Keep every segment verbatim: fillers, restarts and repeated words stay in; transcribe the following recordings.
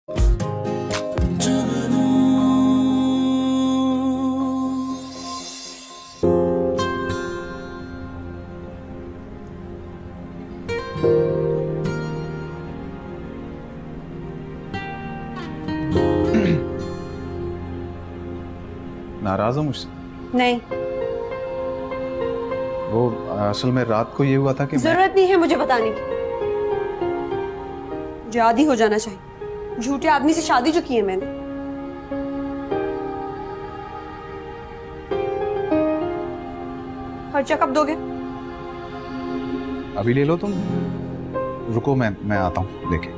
नाराज हो मुझसे? नहीं। वो असल में रात को ये हुआ था कि जरूरत नहीं है मुझे बताने की। मुझे आदी हो जाना चाहिए। झूठे आदमी से शादी जो की है मैंने। खर्चा कब दोगे? अभी ले लो तुम। रुको, मैं मैं आता हूँ लेके।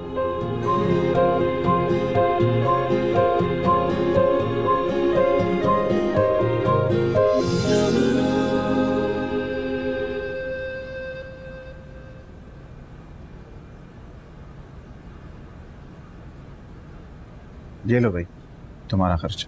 ये लो भाई तुम्हारा खर्च।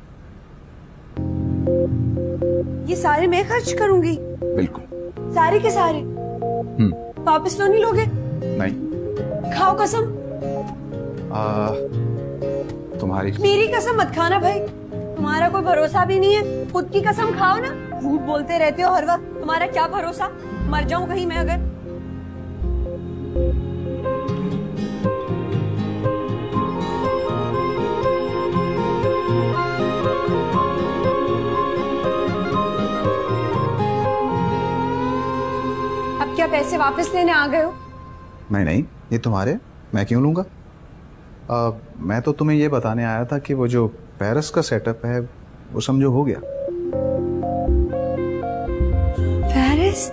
ये सारे मैं खर्च करूंगी? बिल्कुल। सारे के सारे? हम्म। वापस तो नहीं लोगे? नहीं। खाओ कसम। आ, तुम्हारी मेरी कसम मत खाना भाई। तुम्हारा कोई भरोसा भी नहीं है। खुद की कसम खाओ ना। झूठ बोलते रहते हो हर वक्त। तुम्हारा क्या भरोसा? मर जाऊं कहीं मैं अगर। अब क्या पैसे वापस लेने आ गए हो? नहीं नहीं, ये तुम्हारे, मैं क्यों लूंगा? आ, मैं तो तुम्हें ये बताने आया था कि वो जो पेरिस का सेटअप है वो समझो हो गया। पेरिस?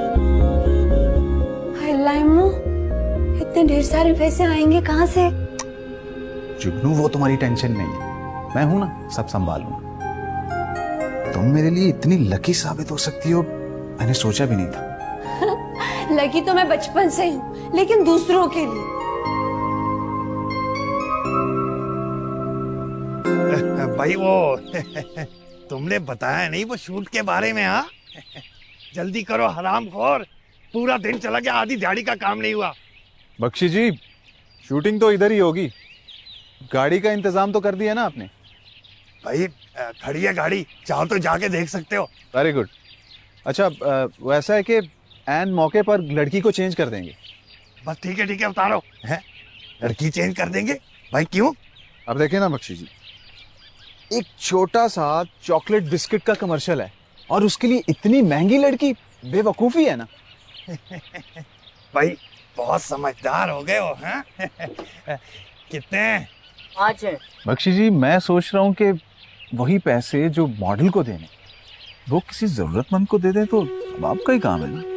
लाइमो, इतने ढेर सारे पैसे आएंगे कहाँ से? जुगनू वो तुम्हारी टेंशन नहीं है, मैं हूं ना, सब संभाल लूंगा। तुम मेरे लिए इतनी लकी साबित हो सकती हो मैंने सोचा भी नहीं था। लकी तो मैं बचपन से हूँ, लेकिन दूसरों के लिए। भाई वो तुमने बताया नहीं वो शूट के बारे में? हाँ जल्दी करो हरामखोर, पूरा दिन चला गया, आधी दिहाड़ी का काम नहीं हुआ। बख्शी जी, शूटिंग तो इधर ही होगी, गाड़ी का इंतजाम तो कर दिया ना आपने? भाई खड़ी है गाड़ी, चाहो तो जाके देख सकते हो। Very good. अच्छा वो ऐसा है कि एन मौके पर लड़की को चेंज कर देंगे। बस ठीक है ठीक है, उतारो। है लड़की चेंज कर देंगे? भाई क्यों? अब देखिए ना बख्शी जी, एक छोटा सा चॉकलेट बिस्किट का कमर्शियल है और उसके लिए इतनी महंगी लड़की, बेवकूफी है ना। भाई बहुत समझदार हो गए हो। हैं कितने? पाँच है। बख्शी जी मैं सोच रहा हूँ कि वही पैसे जो मॉडल को देने वो किसी जरूरतमंद को दे दें तो अब आपका ही काम है ना।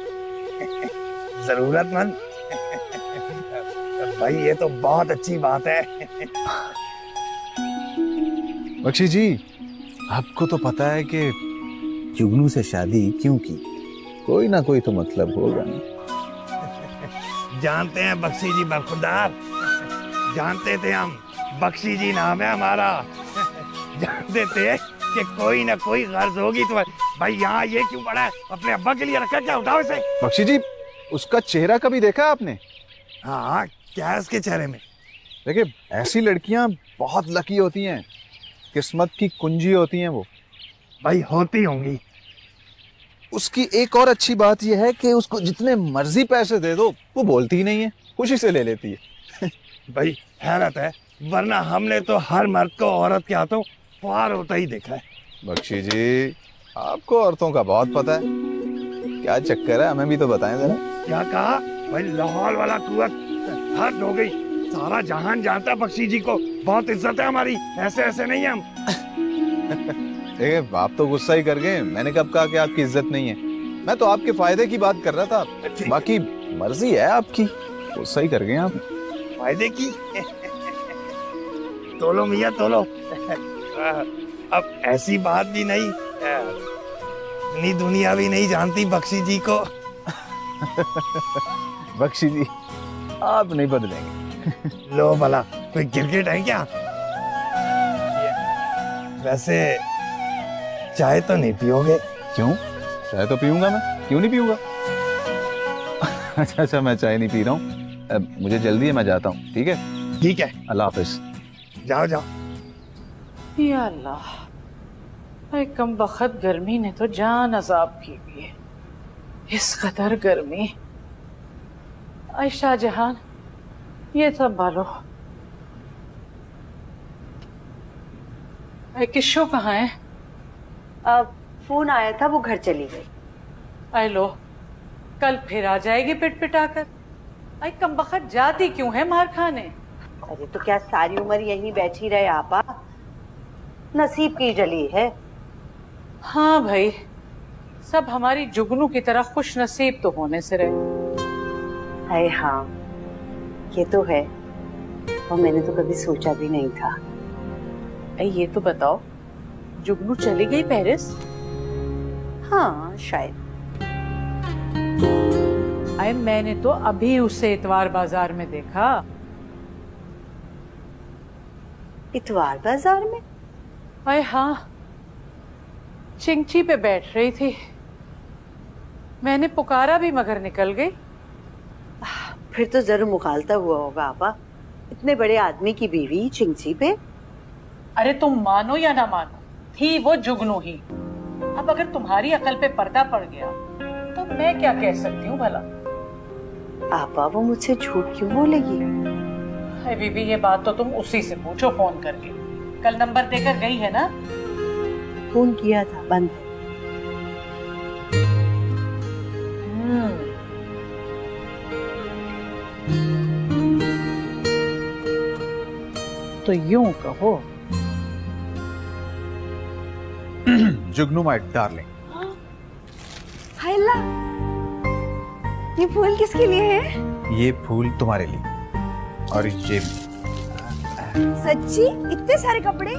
जरूरतमंद? भाई ये तो बहुत अच्छी बात है। बख्शी जी आपको तो पता है कि जुगनू से शादी क्यों की, कोई ना कोई तो मतलब होगा ना। जानते हैं बख्शी जी बरखुरदार, जानते थे हम, बख्शी जी नाम है हमारा। जानते थे कि कोई ना कोई गर्ज होगी तुम्हारी। भाई यहाँ ये क्यों पड़ा है? अपने अब्बा के लिए रखा क्या? उठाओ इसे। बख्शी जी उसका चेहरा कभी देखा आपने? हाँ क्या है उसके चेहरे में? देखिए ऐसी लड़कियां बहुत लकी होती हैं, किस्मत की कुंजी होती हैं वो। भाई होती होंगी। उसकी एक और अच्छी बात यह है कि उसको जितने मर्जी पैसे दे दो वो बोलती ही नहीं है, खुशी से ले लेती है। भाई हैरत है, वरना हमने तो हर मर्द को औरत के हाथों पार होता ही देखा है। बख्शी जी आपको औरतों का बहुत पता है, क्या चक्कर है हमें भी तो बताएं जरा। क्या कहा? भाई लाहौल वाला कुवत हद हो गई, सारा जहान जानता है बख्शी जी को, बहुत इज्जत है हमारी, ऐसे ऐसे नहीं है हम। देखिए आप तो गुस्सा ही कर गए, मैंने कब कहा कि आपकी इज्जत नहीं है, मैं तो आपके फायदे की बात कर रहा था, बाकी मर्जी है आपकी, गुस्सा ही कर गए आप। फायदे की? तोलो मियाँ तोलो। अब ऐसी बात भी नहीं, इतनी दुनिया भी नहीं जानती बख्शी जी को। बख्शी जी आप नहीं बदलेंगे। लो भला कोई गिरगिट है क्या? वैसे चाय तो नहीं पियोगे? क्यों, चाय तो पीऊंगा मैं, क्यों नहीं पीऊंगा। अच्छा अच्छा मैं चाय नहीं पी रहा हूँ, मुझे जल्दी है, मैं जाता हूँ। ठीक है ठीक है, अल्लाह हाफिज। जाओ जाओ। या अल्लाह, अरे कम बखत गर्मी ने तो जान अजाब की हुई है। इस कदर गर्मी। आई शाहजहान, ये संभालो। किशो कहाँ है? अब फोन आया था, वो घर चली गई। आई लो, कल फिर आ जाएगी पिट पिटाकर। आई कम बखत जाती क्यों है मार खाने? अरे तो क्या सारी उम्र यहीं बैठी रहे आपा? नसीब की जली है। हाँ भाई, सब हमारी जुगनू की तरह खुश नसीब तो होने से रहे। है हाँ, ये तो है, और मैंने तो कभी सोचा भी नहीं था। ऐ ये तो बताओ, जुगनू चली गई पेरिस? हाँ शायद। अरे मैंने तो अभी उसे इतवार बाजार में देखा। इतवार बाजार में? अरे हाँ, चिंची पे बैठ रही थी। मैंने पुकारा भी मगर निकल गई। फिर तो जरूर मुखालता हुआ होगा आपा। इतने बड़े आदमी की बीवी चिंची पे। अरे तुम मानो या ना मानो, थी वो जुगनू ही। अब अगर तुम्हारी अकल पे पर्दा पड़ गया तो मैं क्या कह सकती हूँ भला? आपा वो मुझसे झूठ क्यों बोलेगी? अरे बीबी, ये बात तो तुम उसी से पूछो फोन करके। कल नंबर देकर गई है ना? फोन किया था, बंद है। तो यूं कहो। जुगनू माय डार्लिंग। हाय अल्लाह, ये फूल किसके लिए है? ये फूल तुम्हारे लिए, और ये भी। सच्ची? इतने सारे कपड़े?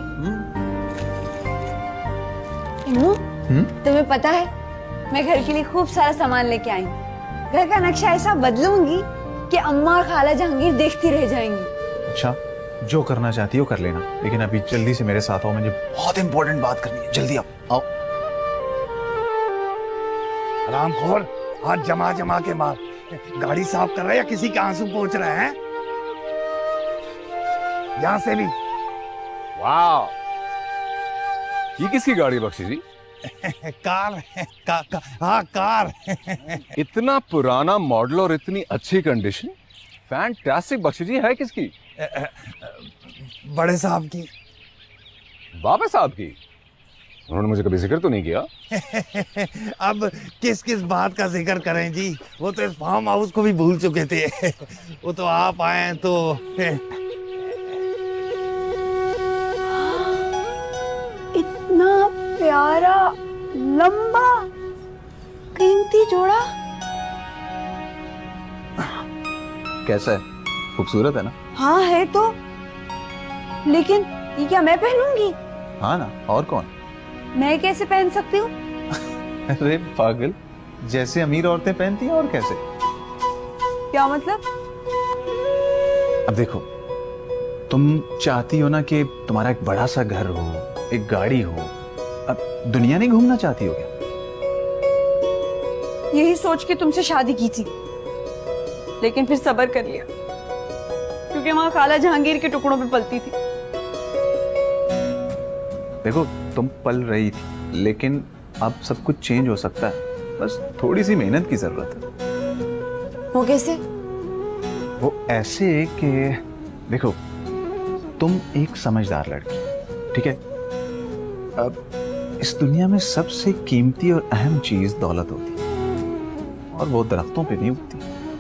इन्नू, तुम्हें पता है मैं घर के लिए खूब सारा सामान लेके आई हूँ। घर का नक्शा ऐसा बदलूंगी कि अम्मा और खाला जहांगीर देखती रह जाएंगी। अच्छा, जो करना चाहती हो कर लेना, लेकिन अभी जल्दी से मेरे साथ आओ, मुझे बहुत इंपॉर्टेंट बात करनी है। जल्दी आओ आओ। हरामखोर, हाथ जमा जमा के मार। गाड़ी साफ कर रहा है या किसी के आंसू पोंछ रहे हैं? यहां से भी। वाह, ये किसकी गाड़ी है बख्शी जी? कार है, का, का, हाँ कार। इतना पुराना मॉडल और इतनी अच्छी कंडीशन, फैंटास्टिक। बख्शी जी है किसकी? बड़े साहब की। बाबा साहब की? उन्होंने मुझे कभी जिक्र तो नहीं किया। अब किस किस बात का जिक्र करें जी, वो तो इस फार्म हाउस को भी भूल चुके थे। वो तो आप आए तो। इतना प्यारा, लंबा, कीमती जोड़ा। कैसा है? खूबसूरत है ना? हाँ है तो, लेकिन ये क्या मैं पहनूंगी? हाँ ना, और कौन? मैं कैसे पहन सकती हूँ? अरे पागल, जैसे अमीर औरतें पहनती हैं, और कैसे? क्या मतलब? अब देखो, तुम चाहती हो ना कि तुम्हारा एक बड़ा सा घर हो, एक गाड़ी हो। अब दुनिया नहीं घूमना चाहती हो क्या? यही सोच के तुमसे शादी की थी, लेकिन फिर सब्र कर लिया, क्योंकि वहां खाला जहांगीर के टुकड़ों पे पलती थी। देखो, तुम पल रही थी, लेकिन अब सब कुछ चेंज हो सकता है। बस थोड़ी सी मेहनत की जरूरत है। वो कैसे? वो ऐसे कि देखो, तुम एक समझदार लड़की, ठीक है? अब इस दुनिया में सबसे कीमती और अहम चीज दौलत होती है, और वो दरख्तों पे नहीं उगती।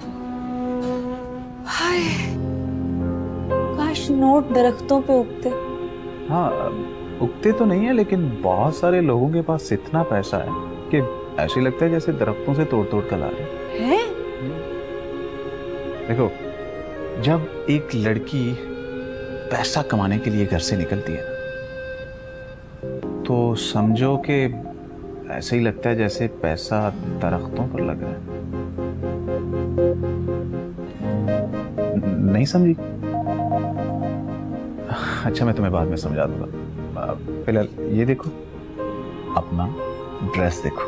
हाय, काश नोट दरख्तों पे उगते। हाँ, उगते तो नहीं है, लेकिन बहुत सारे लोगों के पास इतना पैसा है कि ऐसे लगता है जैसे दरख्तों से तोड़ तोड़ कर ला रहे हैं। देखो, जब एक लड़की पैसा कमाने के लिए घर से निकलती है तो समझो कि ऐसे ही लगता है जैसे पैसा दरख्तों पर लग रहा है। नहीं समझी? अच्छा, मैं तुम्हें बाद में समझा दूंगा। फिलहाल ये देखो, अपना ड्रेस देखो।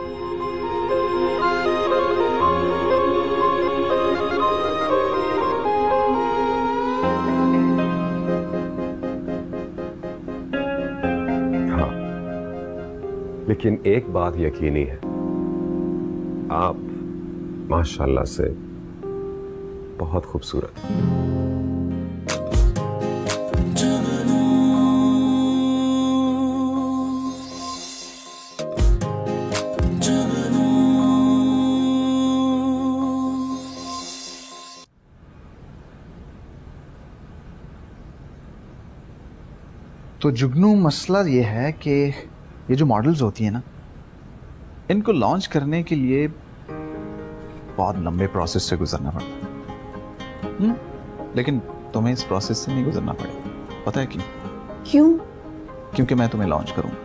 लेकिन एक बात यकीनी है, आप माशाल्लाह से बहुत खूबसूरत हैं। तो जुगनू, मसला ये है कि ये जो मॉडल्स होती हैं ना, इनको लॉन्च करने के लिए बहुत लंबे प्रोसेस से गुजरना पड़ता है। हम्म? लेकिन तुम्हें इस प्रोसेस से नहीं गुजरना पड़ेगा। पता है क्यों? क्यों? क्योंकि मैं तुम्हें लॉन्च करूंगा।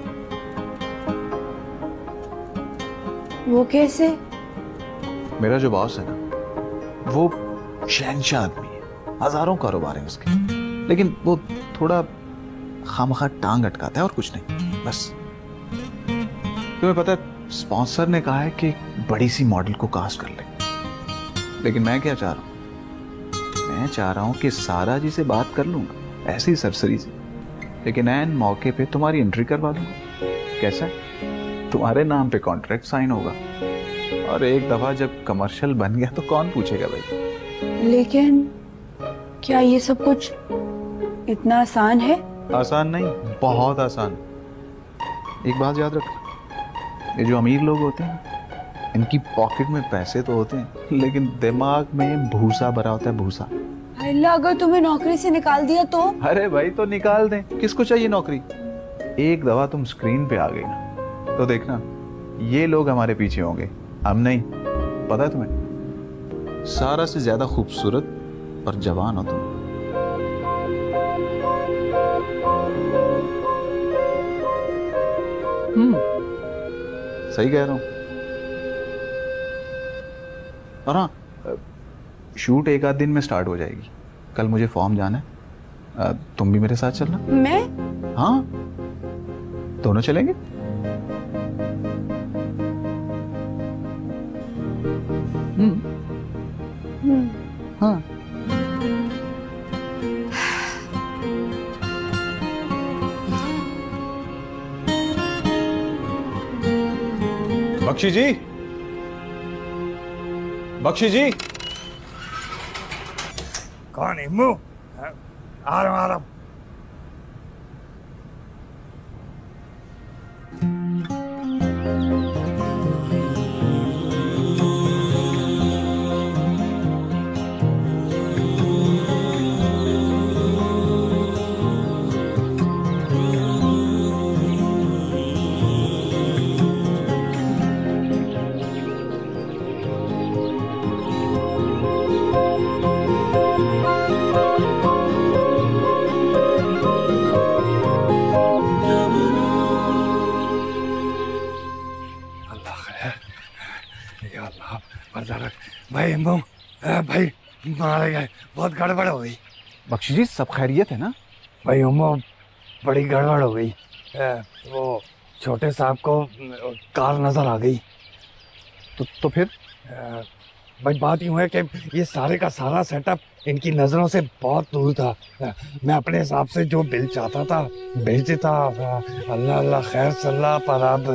वो कैसे? मेरा जो बॉस है ना, वो शहंशाह आदमी है, हजारों कारोबार है उसके, लेकिन वो थोड़ा खामखा टांग अटकाता है और कुछ नहीं, बस। तुम्हें पता है, स्पॉन्सर ने कहा है कि बड़ी सी मॉडल को कास्ट कर ले, लेकिन मैं क्या चाह रहा हूं? मैं चाह रहा हूं कि सारा जी से बात कर लूंगा, ऐसी सरसरी से, लेकिन ऐन मौके पे तुम्हारी एंट्री करवा दूंगा। कैसा? तुम्हारे नाम पे कॉन्ट्रैक्ट साइन होगा, और एक दफा जब कमर्शियल बन गया तो कौन पूछेगा भाई। लेकिन क्या ये सब कुछ इतना आसान है? आसान नहीं, बहुत आसान। एक बात याद रखो, ये जो अमीर लोग होते हैं, इनकी पॉकेट में पैसे तो होते हैं, लेकिन दिमाग में भूसा भरा होता है, भूसा। अल्लाह, अगर तुम्हें नौकरी से निकाल दिया तो? अरे भाई, तो निकाल दें, किसको चाहिए नौकरी? एक दफा तुम स्क्रीन पे आ गई ना, तो देखना ये लोग हमारे पीछे होंगे, हम नहीं। पता है तुम्हें, सारा से ज्यादा खूबसूरत और जवान हो तुम। हम्म, सही कह रहा हूं। और हाँ, शूट एक आध दिन में स्टार्ट हो जाएगी। कल मुझे फॉर्म जाना है, तुम भी मेरे साथ चलना। मैं? हाँ, दोनों चलेंगे। हम्म हम्म। हाँ। बख्शी जी, बख्शी जी। कौन है? मुंह आ रहा हूं, आ रहा हूं। भाई इम्बो, भाई मारा गया, बहुत गड़बड़ हो गई। बख्शी जी, सब खैरियत है ना? भाई उम्मो, बड़ी गड़बड़ हो गई। वो छोटे साहब को कार नजर आ गई। तो तो फिर? भाई बात यूं है कि ये सारे का सारा सेटअप इनकी नजरों से बहुत दूर था। मैं अपने हिसाब से जो बिल चाहता था भेज देता। अल्लाह अल्लाह खैर सल्ला, पर अब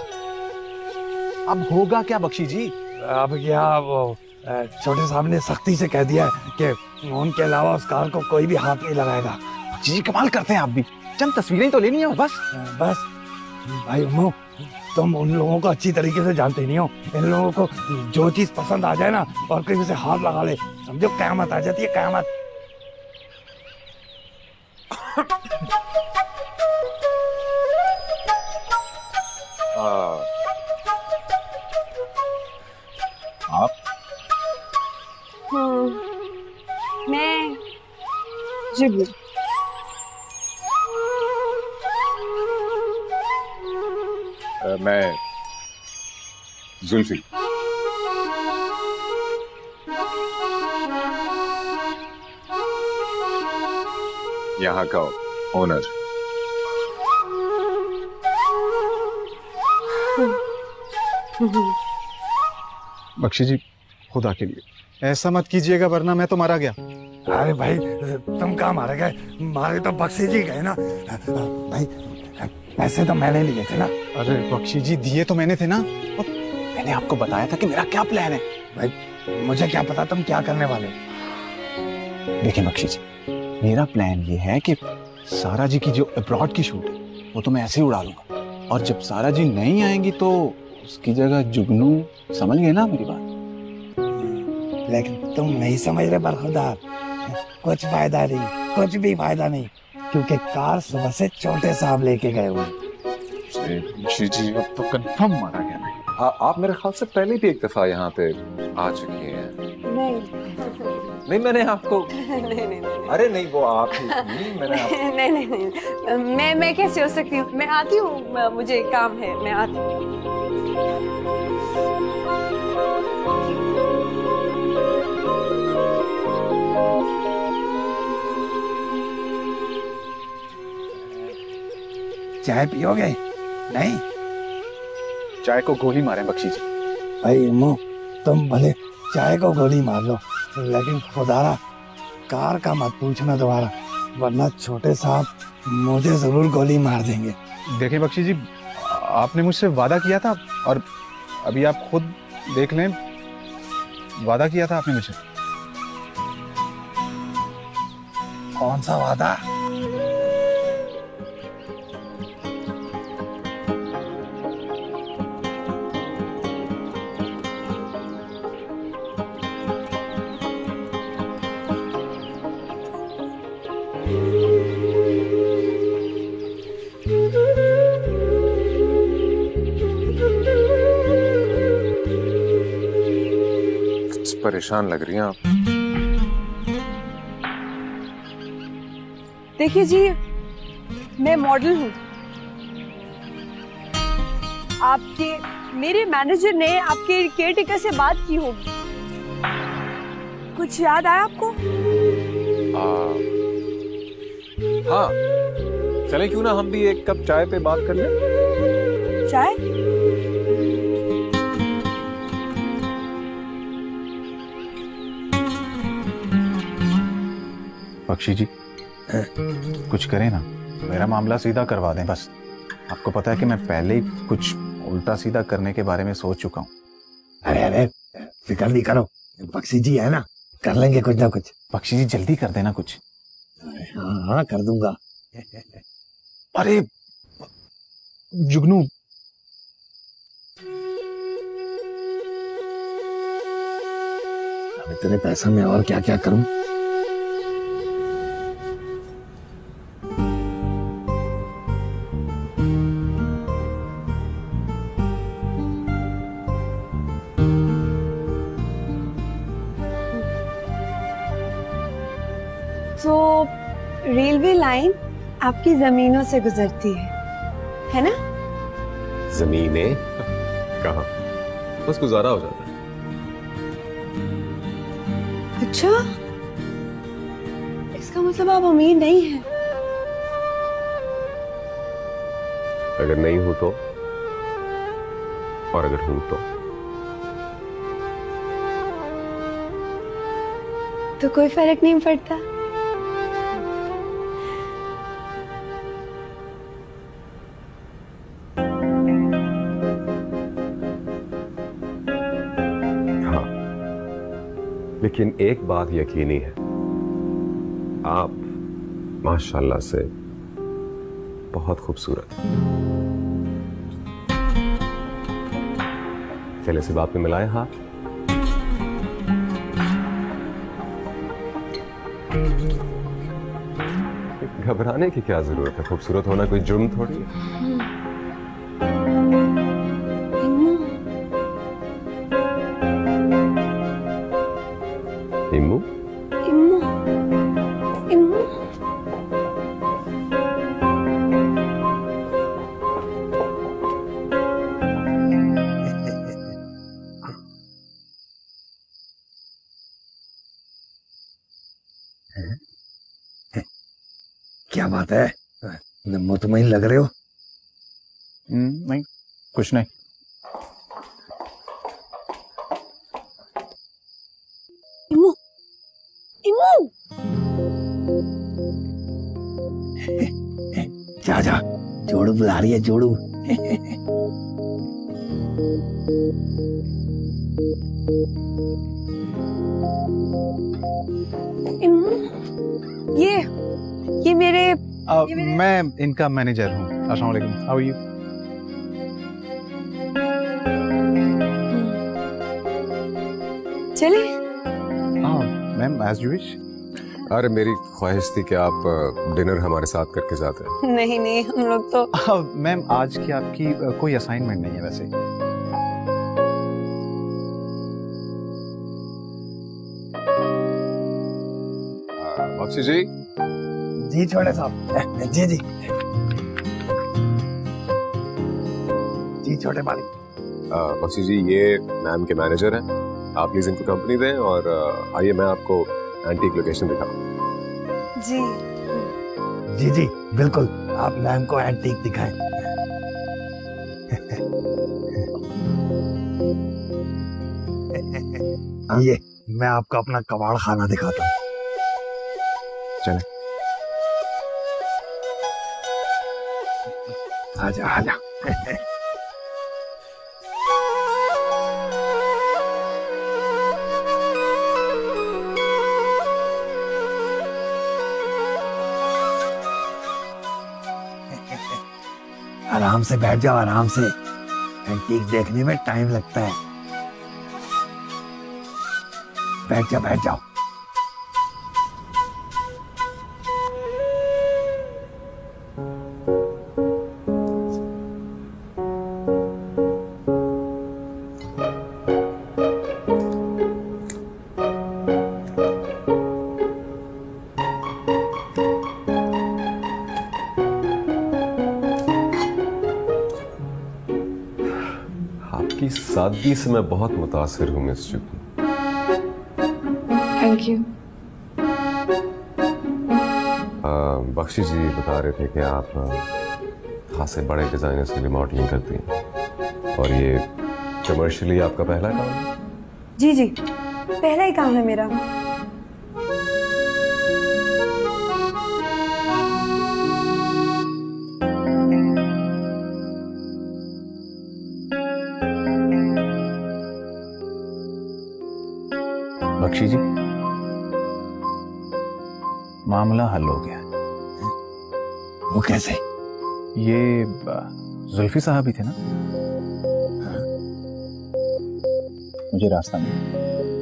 अब होगा क्या बख्शी जी? अब क्या, वो छोटे साहब ने सख्ती से कह दिया है कि उनके अलावा उस कार को कोई भी हाथ नहीं लगाएगा। जी, कमाल करते हैं आप भी। चंद तस्वीरें तो लेनी है बस। बस भाई उम्मो, तुम उन लोगों को अच्छी तरीके से जानते नहीं हो। इन लोगों को जो चीज पसंद आ जाए ना और कहीं से हाथ लगा ले, समझो कयामत आ जाती है, कयामत। आप? हाँ, मैं जुगनू। मैं जुल्फी। यहाँ का ओनर। बख्शी जी, खुदा के लिए ऐसा मत कीजिएगा, वरना मैं तो मारा गया। अरे भाई, तुम कहाँ मारे गए? मारे तो बख्शी जी गए ना। भाई पैसे तो मैंने लिए थे ना। अरे बख्शी जी दिए तो मैंने थे ना, और मैंने आपको बताया था कि मेरा क्या प्लान है। भाई मुझे क्या पता तुम क्या करने वाले हो। देखिए बख्शी जी, मेरा प्लान ये है कि सारा जी की जो अब्रॉड की शूट है वो तो मैं ऐसे ही उड़ा लूंगा, और जब सारा जी नहीं आएंगी तो उसकी जगह जुगनू, समझ गए ना मेरी बात? लेकिन तुम नहीं समझ रहे बरखुरदार, कुछ फायदा नहीं, कुछ भी फायदा नहीं, क्योंकि कार सुबह से छोटे साहब लेके गए हुए। बख्शी जी अब तो कंफर्म मारा गया नहीं। आ, आप मेरे ख्याल से पहले भी एक दफा यहाँ पे आ चुकी हैं। नहीं नहीं मैंने आपको नहीं नहीं नहीं अरे नहीं वो आप ही नहीं मैंने आप... नहीं नहीं नहीं मैं मैं कैसे हो सकती हूँ, मैं आती हूँ, मुझे काम है, मैं आती हूँ। चाय पियोगे? नहीं चाय को गोली मारे बख्शी जी। भाई अम्मू, तुम भले चाय को गोली मार लो, लेकिन खुदारा कार का मत पूछना दोबारा, वरना छोटे साहब मुझे जरूर गोली मार देंगे। देखिए बख्शी जी, आपने मुझसे वादा किया था, और अभी आप खुद देख लें, वादा किया था आपने मुझसे। कौन सा वादा? परेशान लग रही हैं आप। देखिए जी, मैं मॉडल हूँ। आपके मेरे मैनेजर ने आपके केयरटेकर से बात की होगी, कुछ याद आया आपको? आ, हाँ चले क्यों ना हम भी एक कप चाय पे बात कर लें। चाय? बख्शी जी कुछ करें ना, मेरा मामला सीधा करवा दें बस। आपको पता है कि मैं पहले ही कुछ उल्टा सीधा करने के बारे में सोच चुका हूँ। अरे अरे फिक्र नहीं करो, बख्शी जी है ना, कर लेंगे कुछ ना कुछ। बख्शी जी जल्दी कर देना कुछ। हाँ हाँ कर दूंगा। अरे जुगनू, अब इतने पैसा में और क्या क्या करूं। तो रेलवे लाइन आपकी जमीनों से गुजरती है, है ना? जमीनें कहाँ, बस गुजारा हो जाता है। अच्छा, इसका मतलब आप अमीर नहीं हैं। अगर नहीं हूं तो, और अगर हूं तो तो कोई फर्क नहीं पड़ता। हाँ, लेकिन एक बात यकीनी है, आप माशाल्लाह से बहुत खूबसूरत हैं। चले से बात में मिलाए हाथ। घबराने की क्या जरूरत है, खूबसूरत होना कोई जुर्म थोड़ी है। इम्मू इम्मू इम्मू क्या बात है, मुतमईन लग रहे हो? नहीं कुछ नहीं। इम्मू इम्मू जा जा जोड़ू बुला रही है, जोड़ू। ये ये मेरे आ, मैं इनका मैनेजर हूँ। अस्सलाम वालेकुम, हाउ आर यू? चले मैम एज यू विश। अरे मेरी ख्वाहिश थी कि आप डिनर हमारे साथ करके जाते हैं। नहीं नहीं, हम लोग तो मैम आज की आपकी आ, कोई असाइनमेंट नहीं है वैसे। बख्शी जी। जी छोटे साहब। जी जी जी छोटे मालिक। बख्शी जी, ये मैम के मैनेजर हैं। आप प्लीज इनको कंपनी दें और आइए मैं आपको एंटीक लोकेशन दिखाऊं। जी जी जी बिल्कुल, आप मैम को एंटीक दिखाएं। ये मैं आपको अपना कबाड़ खाना दिखाता हूँ। चले आजा आजा। आराम से बैठ जाओ, आराम से। एंटीक देखने में टाइम लगता है। बैठ जाओ बैठ जाओ। आपकी सादगी से मैं बहुत मुतासिर हूँ miss Jugnu. Thank you. Bakhshi जी बता रहे थे कि आप खासे बड़े डिजाइनर्स के लिए मॉडलिंग करती हैं और ये कमर्शियली आपका पहला काम है? जी जी, पहला ही काम है मेरा। बख्शी जी, मामला हल हो गया। वो कैसे? ये जुल्फी साहब ही थे ना? मुझे रास्ता मिला।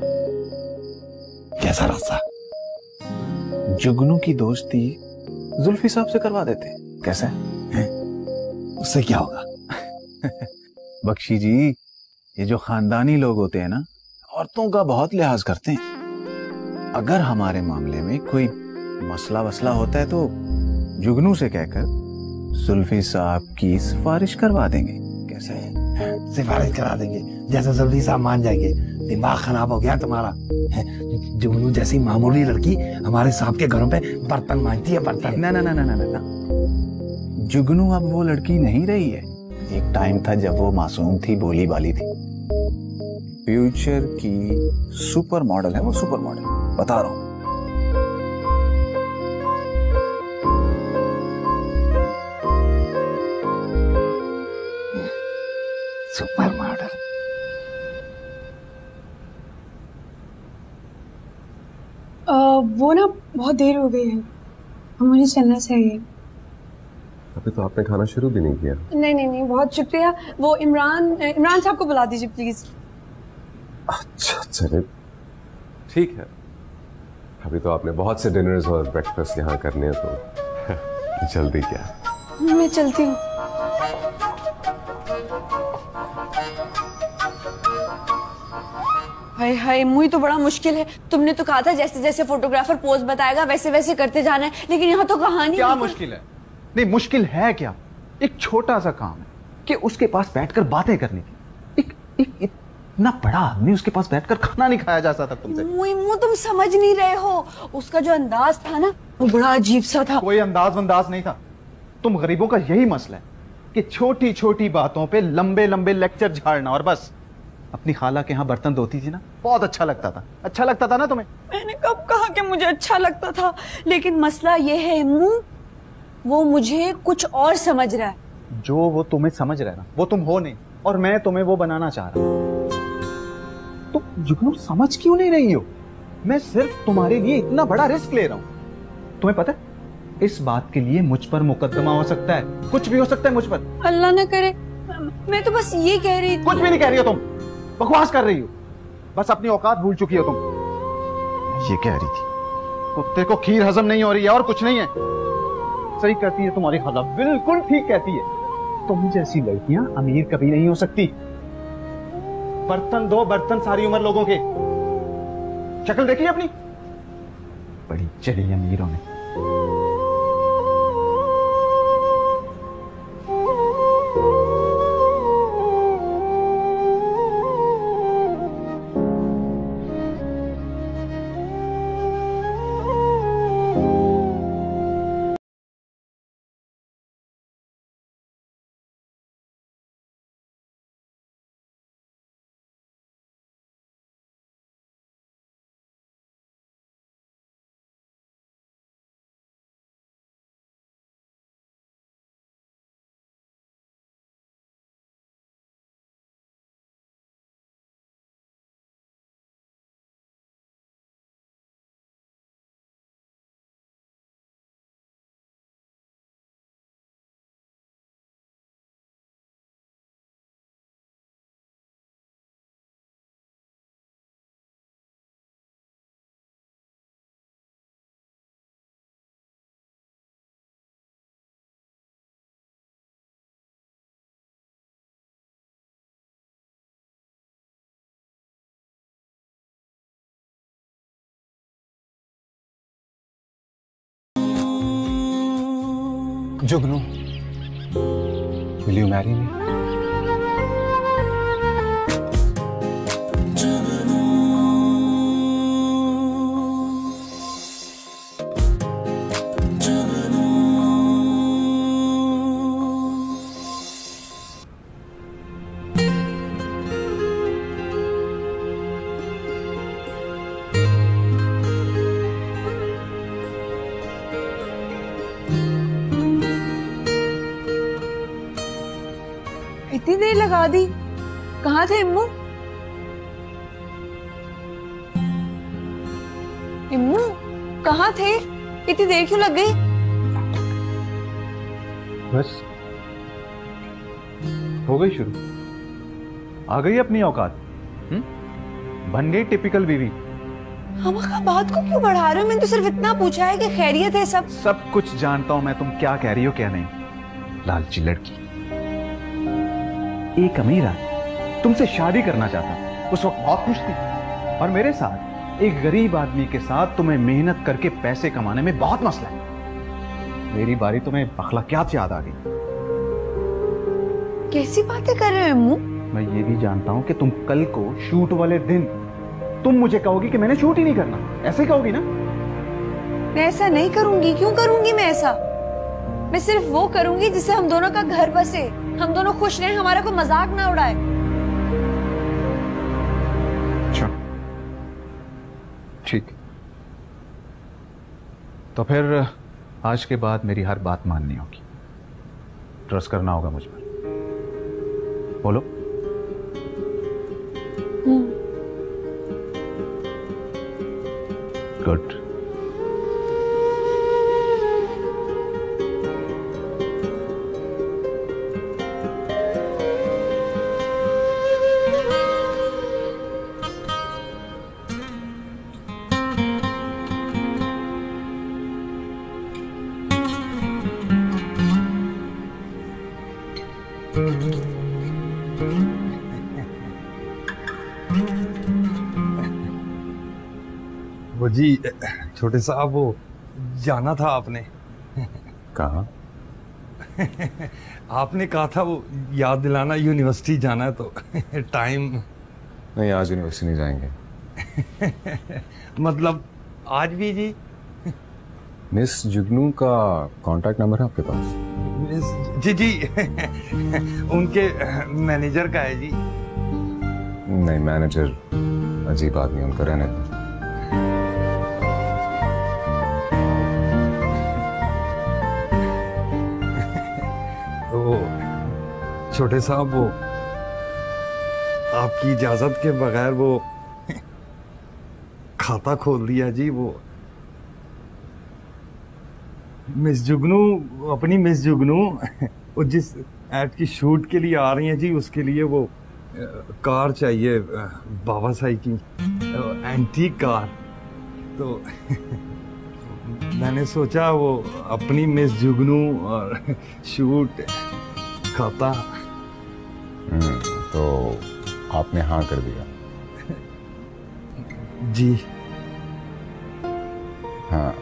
कैसा रास्ता? जुगनू की दोस्ती जुल्फी साहब से करवा देते। कैसा है? उससे क्या होगा? बख्शी जी, ये जो खानदानी लोग होते हैं ना, औरतों का बहुत लिहाज करते हैं। अगर हमारे मामले में कोई मसला वसला होता है तो जुगनू से कहकर जुल्फी साहब की सिफारिश करवा देंगे। कैसा है? सिफारिश करा देंगे, जैसे जुल्फी साहब मान जाएंगे। दिमाग खराब हो गया तुम्हारा। जुगनू जैसी मामूली लड़की हमारे साहब के घरों पे बर्तन मांजती है, बर्तन। ना ना ना ना ना ना जुगनू अब वो लड़की नहीं रही है। एक टाइम था जब वो मासूम थी, भोली भाली थी। फ्यूचर की सुपर मॉडल है वो, सुपर मॉडल बता रहा हूं। Super model. वो ना बहुत देर हो गई है, हम मुझे चलना चाहिए। अभी तो आपने खाना शुरू भी नहीं किया। नहीं नहीं नहीं, बहुत शुक्रिया। वो इमरान इमरान साहब को बुला दीजिए प्लीज। अच्छा चले ठीक है। अभी तो आपने बहुत से डिनर्स और ब्रेकफास्ट यहाँ करने हैं तो जल्दी क्या। मैं चलती हूँ। हाय हाय, मुझे तो बड़ा मुश्किल है। तुमने तो कहा था जैसे जैसे फोटोग्राफर पोज बताएगा वैसे वैसे करते जाना है, लेकिन यहाँ तो कहानी क्या मुश्किल है? नहीं मुश्किल है क्या? एक छोटा सा काम है कि उसके पास बैठकर बातें करनी थी। एक, एक इतना बड़ा आदमी, उसके पास बैठकर खाना नहीं खाया जा सकता तुमसे। मुई मुँह तुम समझ नहीं रहे हो। उसका जो अंदाज था ना, वो बड़ा अजीब सा था। कोई अंदाज वंदाज नहीं था। तुम गरीबों का यही मसला है कि छोटी छोटी बातों पे लंबे लंबे लेक्चर झाड़ना और बस। अपनी खाला के यहाँ बर्तन धोती थी ना, बहुत अच्छा लगता था। अच्छा लगता था ना तुम्हें? मैंने कब कहा कि मुझे अच्छा लगता था? लेकिन मसला ये है इम्मू वो मुझे कुछ और समझ रहा है। जो वो तुम्हें समझ रहा है ना, वो तुम हो नहीं, और मैं तुम्हें वो बनाना चाह रहा हूं। तुम जुगनू समझ क्यों नहीं रही हो? मैं सिर्फ तुम्हारे लिए इतना बड़ा रिस्क ले रहा हूं। तुम्हें पता है इस बात के लिए मुझ पर मुकदमा हो सकता है, कुछ भी हो सकता है मुझ पर। अल्लाह न करे। मैं तो बस ये कह रही थी। कुछ भी नहीं कह रही हो तुम, बकवास कर रही हो। बस अपनी औकात भूल चुकी हो तुम। ये कह रही थी कुत्ते को खीर हजम नहीं हो रही है और कुछ नहीं है। सही कहती है तुम्हारी खाला, बिल्कुल ठीक कहती है। तुम जैसी लड़कियां अमीर कभी नहीं हो सकती। बर्तन दो बर्तन सारी उम्र लोगों के। शक्ल देखी अपनी, बड़ी चली अमीरों ने। जुगनू, will you marry me? इतनी देर लगा दी। कहाँ थे इम्मू? इम्मू कहाँ थे? इतनी देर क्यों लग गई? बस हो गई शुरू। आ गई अपनी औकात। हम्म? बन गई टिपिकल बीवी। हम बात को क्यों बढ़ा रहे हो? मैंने तो सिर्फ इतना पूछा है कि खैरियत है सब। सब कुछ जानता हूं मैं, तुम क्या कह रही हो क्या नहीं। लालची लड़की। एक अमीर आदमी तुमसे शादी करना चाहता, उस वक्त बहुत खुश थी, और मेरे साथ एक गरीब आदमी के साथ तुम्हें मेहनत करके पैसे कमाने में बहुत मसला है। मेरी बारी तुम्हें अखलाकियात याद आ गई। कैसी बातें कर रहे हो अम्मू? मैं ये भी जानता हूं कि तुम कल को शूट वाले दिन तुम मुझे कहोगी कि मैंने शूट ही नहीं करना, ऐसे कहोगी ना? मैं ऐसा नहीं करूंगी। क्यों करूंगी मैं ऐसा? मैं सिर्फ वो करूंगी जिससे हम दोनों का घर बसे, हम दोनों खुश रहें, हमारा कोई मजाक ना उड़ाए। अच्छा ठीक, तो फिर आज के बाद मेरी हर बात माननी होगी, ट्रस्ट करना होगा मुझ पर। बोलो। गुड। वो जी छोटे साहब, वो जाना था आपने। कहाँ? आपने कहा था वो याद दिलाना यूनिवर्सिटी जाना है, तो टाइम। नहीं, आज यूनिवर्सिटी नहीं जाएंगे। मतलब आज भी जी? मिस जुगनू का कांटेक्ट नंबर है आपके पास? मिस जी जी उनके मैनेजर का है जी। नहीं, मैनेजर अजीब आदमी, उनका रहने दो। छोटे साहब, वो आपकी इजाजत के बगैर वो खाता खोल दिया जी। वो मिस जुगनू, अपनी मिस जुगनू वो जिस एड की शूट के लिए आ रही हैं जी, उसके लिए वो कार चाहिए, बाबा साई की एंटीक कार। तो मैंने सोचा वो अपनी मिस जुगनू और शूट खाता। तो आपने हाँ कर दिया? जी हाँ।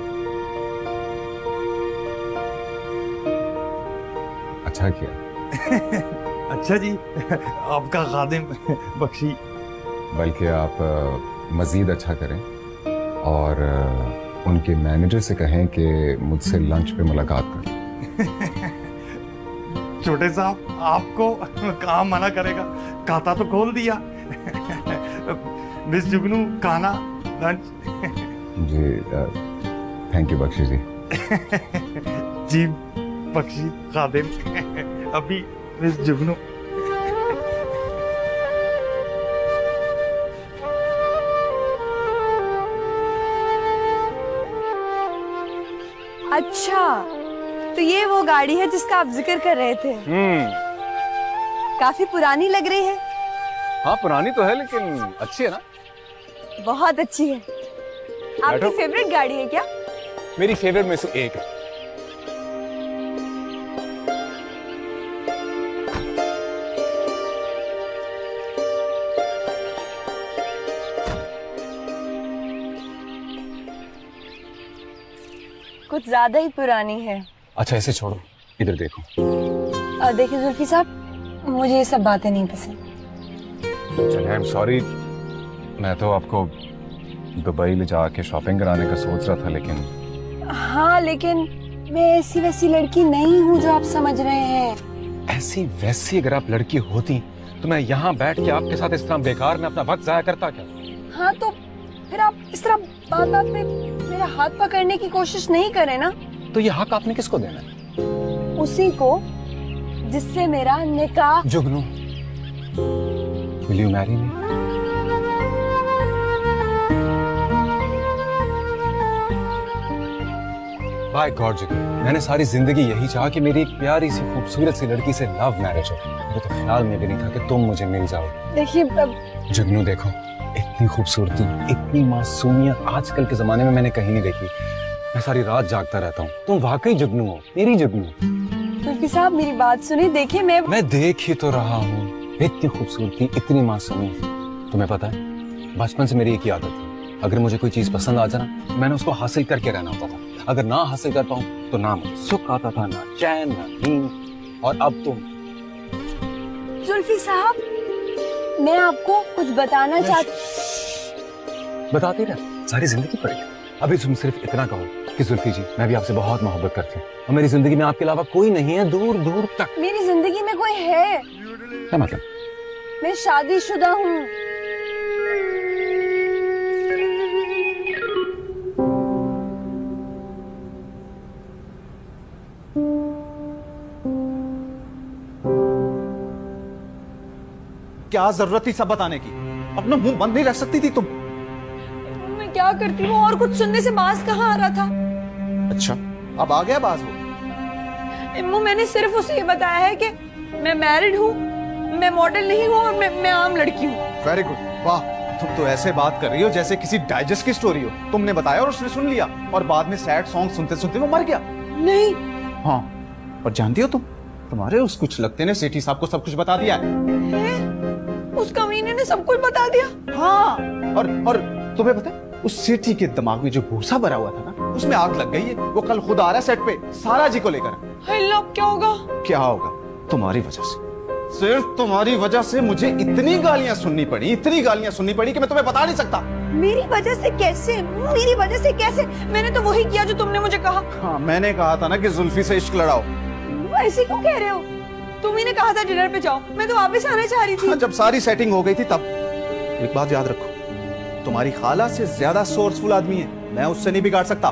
अच्छा किया। अच्छा जी, आपका खादिम बख्शी। बल्कि आप अ, मजीद अच्छा करें और अ, उनके मैनेजर से कहें कि मुझसे लंच पे मुलाकात करें। छोटे साहब, आपको कहाँ मना करेगा, खाता तो खोल दिया। मिस जुगनू, खाना, लंच। जी थैंक यू बख्शी जी। जी बख्शी खादिम, अभी मिस जुगनू। अच्छा, तो ये वो गाड़ी है जिसका आप जिक्र कर रहे थे। हम्म। काफी पुरानी लग रही है। हाँ पुरानी तो है लेकिन अच्छी है ना। बहुत अच्छी है। आपकी बैठो। फेवरेट गाड़ी है क्या? मेरी फेवरेट में से एक है। कुछ ज्यादा ही पुरानी है। अच्छा इसे छोड़ो, इधर देखो। और देखिए जुल्फी साहब, मुझे ये सब बातें नहीं पसंद। चलिए आई एम सॉरी, मैं तो आपको दुबई ले जाके शॉपिंग कराने का सोच रहा था, लेकिन हाँ, लेकिन मैं ऐसी वैसी लड़की नहीं हूँ जो आप समझ रहे हैं। ऐसी वैसी अगर आप लड़की होती तो मैं यहाँ बैठ के आपके साथ इस तरह बेकार में अपना वक्त जाया करता क्या? हाँ, तो फिर आप इस तरह बात बात में मेरा हाथ पकड़ने की कोशिश नहीं करें ना। तो ये हक आपने किसको देना है? उसी को जिससे मेरा निकाह। Jugnu, will you marry me? By God Jugnu, मैंने सारी जिंदगी यही चाहा कि मेरी एक प्यारी सी खूबसूरत सी लड़की से लव मैरिज हो। मुझे तो ख्याल में भी नहीं था कि तुम मुझे मिल जाओ। देखिए अब जुगनू देखो, इतनी खूबसूरती, इतनी मासूमियत आजकल के जमाने में मैंने कहीं नहीं देखी। मैं सारी रात जागता रहता हूँ। तुम वाकई जुगनू हो, मेरी जुगनू। जुल्फी साहब मेरी बात सुनिए। देखिए मैं मैं देख ही तो रहा हूँ, इतनी खूबसूरती, इतनी मासूमियत। तुम्हें पता है बचपन से मेरी एक ही आदत थी, अगर मुझे कोई चीज पसंद आ जाए ना, मैंने उसको हासिल करके रहना होता था। अगर ना हासिल कर पाऊं तो ना मुझे सुख आता था, ना चैन, ना नींद। और अब तुम। जुल्फी साहब, मैं आपको कुछ बताना चाहती। बताती रह, सारी जिंदगी पड़ेगी। अभी तुम सिर्फ इतना कहो कि जुल्फी जी, मैं भी आपसे बहुत मोहब्बत करती हूँ और मेरी जिंदगी में आपके अलावा कोई नहीं है, दूर दूर तक। मेरी जिंदगी में कोई है। क्या मतलब? मैं शादीशुदा हूँ। क्या जरूरत थी सब बताने की? अपना मुंह बंद नहीं रख सकती थी तुम? मैं क्या करती हूँ, और कुछ सुनने से बाज कहाँ आ रहा था। अच्छा, अब आ गया बाज वो? इम्मू, मैंने सिर्फ उसे ये बताया है कि मैं मैरिड हूँ, मैं मॉडल नहीं हूँ और मैं, मैं आम लड़की हूँ। वेरी गुड, वाह। तुम तो ऐसे बात कर रही हो जैसे किसी डाइजेस्ट की स्टोरी हो। तुमने बताया और उसने सुन लिया और बाद में सैड सॉन्ग सुनते सुनते वो मर गया। नहीं। हाँ, और जानती हो तुम, तुम्हारे उस कुछ लगते ने सेठी साहब को सब कुछ बता दिया है। है? उस कमीने ने सब कुछ बता दिया? हाँ, और और तुम्हें पता है उस सेठी के दिमाग में जो भूसा भरा हुआ था ना, उसमें आग लग गई है। वो कल खुद आ रहा है सेट पे सारा जी को लेकर। अल्लाह, क्या होगा? क्या होगा? तुम्हारी वजह से, सिर्फ तुम्हारी वजह से मुझे इतनी गालियां सुननी पड़ी, इतनी गालियां सुननी पड़ी कि मैं तुम्हें बता नहीं सकता। मेरी वजह से कैसे? मेरी वजह से कैसे? मैंने तो वही किया जो तुमने मुझे कहा। हाँ, मैंने कहा था ना कि जुल्फी से इश्क लड़ाओ। ऐसे क्यों कह रहे हो? तुम ही ने कहा था डिनर पे जाओ, मैं तो वापस आना चाह रही थी। हाँ, जब सारी सेटिंग हो गई थी तब। एक बात याद रखो, तुम्हारी खाला से ज्यादा सोर्सफुल आदमी है, मैं उससे नहीं बिगाड़ सकता।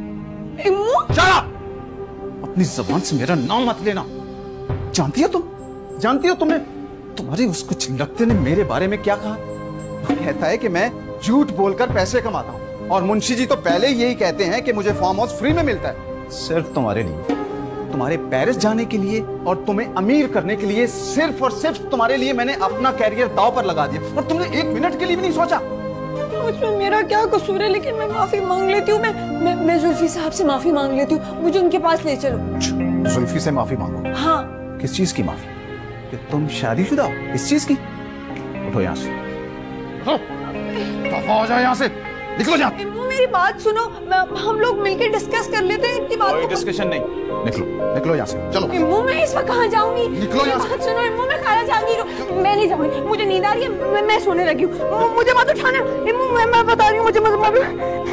इम्मू, चला! अपनी जबान से मेरा नाम मत लेना। जानती हो तुम, जानती हो तुमने तुम्हारे उस कुछ लगते ने मेरे बारे में क्या कहा? वो कहता है कि मैं झूठ बोलकर पैसे कमाता हूँ, और मुंशी जी तो पहले ही यही कहते हैं कि मुझे फार्म हाउस फ्री में मिलता है, सिर्फ तुम्हारे लिए, तुम्हारे पेरिस जाने के लिए और तुम्हें अमीर करने के लिए। सिर्फ और सिर्फ तुम्हारे लिए मैंने अपना कैरियर दांव पर लगा दिया, और तुमने एक मिनट के लिए भी नहीं सोचा। उसमें मेरा क्या कसूर है? लेकिन मैं माफी मांग लेती हूँ। मैं मैं मैं जुल्फी साहब से माफी मांग लेती हूँ, मुझे उनके पास ले चलो। जुल्फी से माफी मांगो? हाँ। किस चीज की माफी? कि तुम शादीशुदा हो, इस चीज की? उठो यहाँ से, उठो, दफा हो जाओ यहाँ से, निकलो यहाँ। इम्मू मेरी बात सुनो, हम लोग मिलकर डिस्कस कर लेते हैं इतनी बात। कोई डिस्कशन नहीं, निकलो निकलो यहाँ से, चलो। इम्मू मैं इस वक्त कहाँ जाऊंगी? निकलो यहाँ से। बात सुनो इम्मू, मैं खाला जहांगीर हूँ, मैं नहीं जाऊंगी, मुझे नींद आ रही है, मैं, मैं सोने लगी हूँ, मुझे मत उठाना। इम्मू मैं मैं बता रही हूँ, मुझे मत मत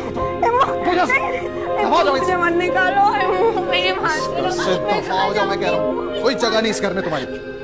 मुझे मत निकालो। इम्मू मेरी बात सुनो, मैं कह रहा हूँ कोई जगह नहीं इस घर में तुम्हारी।